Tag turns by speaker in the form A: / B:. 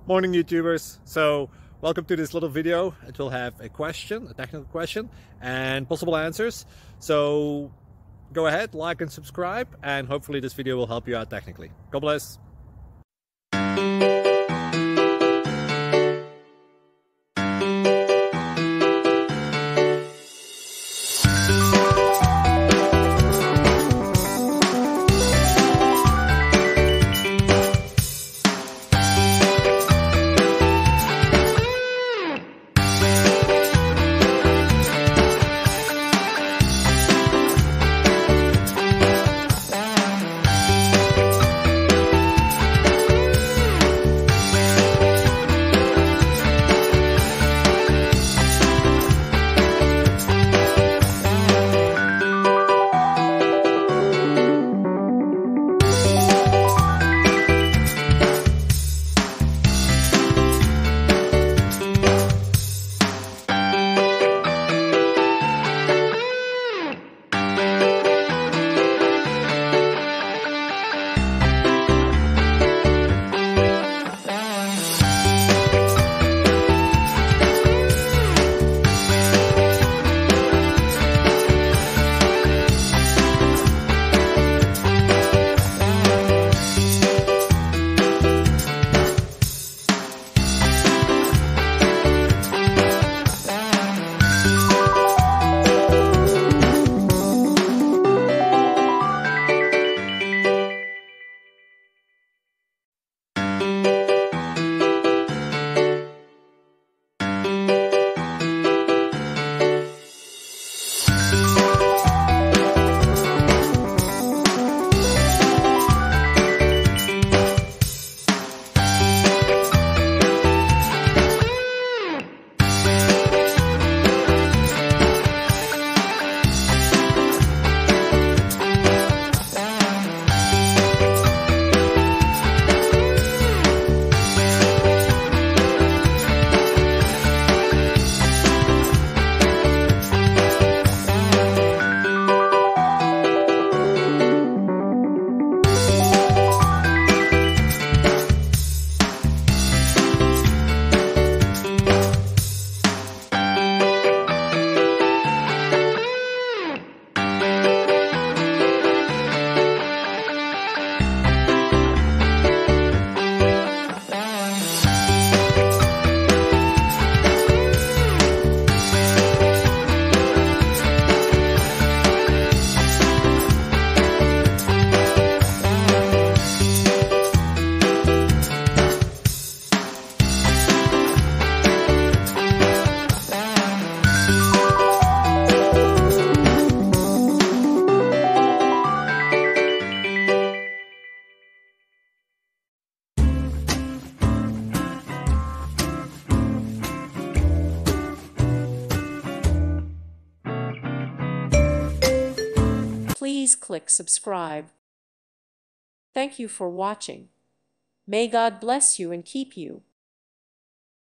A: Morning YouTubers. So welcome to this little video. It will have a question, a technical question, and possible answers. So go ahead, like and subscribe, and hopefully this video will help you out technically. God bless.
B: Please click subscribe. Thank you for watching. May God bless you and keep you.